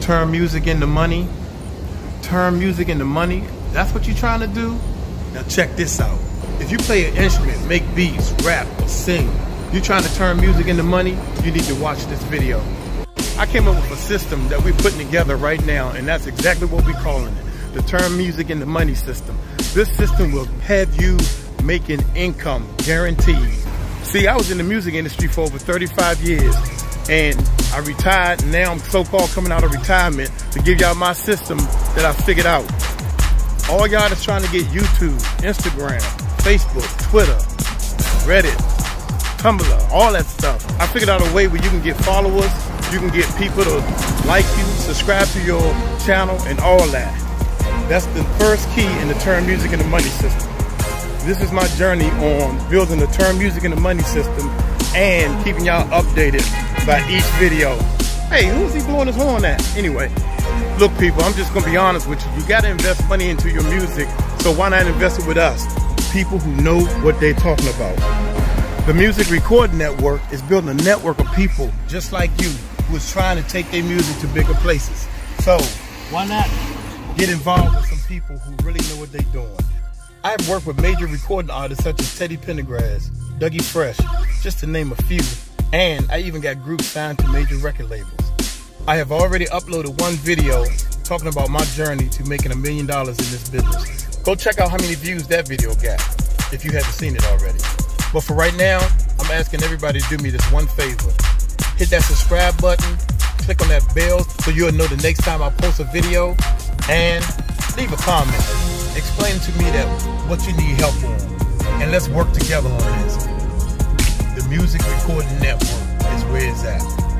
turn music into money? Turn music into money? That's what you're trying to do? Now check this out. If you play an instrument, make beats, rap, or sing, you're trying to turn music into money, you need to watch this video. I came up with a system that we're putting together right now, and that's exactly what we're calling it, the turn music into money system. This system will have you making income, guaranteed. See, I was in the music industry for over 35 years, and I retired, and now I'm so-called coming out of retirement to give y'all my system that I figured out. All y'all that's trying to get YouTube, Instagram, Facebook, Twitter, Reddit, Tumblr, all that stuff. I figured out a way where you can get followers, you can get people to like you, subscribe to your channel, and all that. That's the first key in the turn music into money system. This is my journey on building the turn music into money system and keeping y'all updated by each video. Hey, who's he blowing his horn at? Anyway, look people, I'm just gonna be honest with you. You gotta invest money into your music, so why not invest it with us? People who know what they're talking about. The Music Recording Network is building a network of people just like you who is trying to take their music to bigger places. So why not get involved with some people who really know what they're doing? I've worked with major recording artists such as Teddy Pendergrass, Dougie Fresh, just to name a few, and I even got groups signed to major record labels. I have already uploaded one video talking about my journey to making $1 million in this business. Go check out how many views that video got if you haven't seen it already. But for right now, I'm asking everybody to do me this one favor. Hit that subscribe button, click on that bell so you'll know the next time I post a video, and leave a comment. Explain to me that what you need help on, and let's work together on this. The Music Recording Network is where it's at.